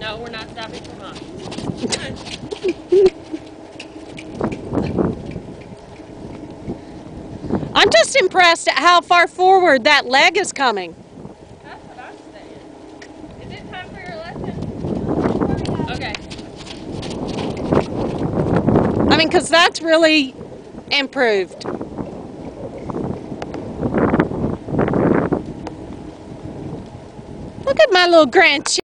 No, we're not stopping for mom. I'm just impressed at how far forward that leg is coming. That's what I'm saying. Is it time for your lesson? Okay. I mean, because that's really improved. Look at my little grandchild.